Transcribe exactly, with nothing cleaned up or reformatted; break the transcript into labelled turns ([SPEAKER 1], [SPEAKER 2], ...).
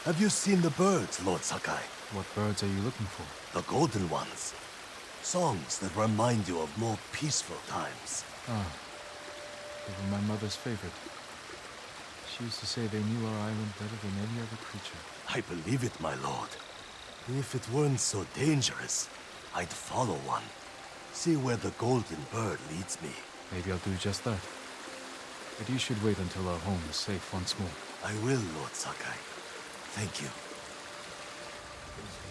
[SPEAKER 1] Have you seen the birds, Lord Sakai?
[SPEAKER 2] What birds are you looking for?
[SPEAKER 1] The golden ones. Songs that remind you of more peaceful times.
[SPEAKER 2] Ah, they were my mother's favorite. She used to say they knew our island better than any other creature.
[SPEAKER 1] I believe it, my lord. If it weren't so dangerous, I'd follow one. See where the golden bird leads me.
[SPEAKER 2] Maybe I'll do just that. But you should wait until our home is safe once more.
[SPEAKER 1] I will, Lord Sakai. Thank you.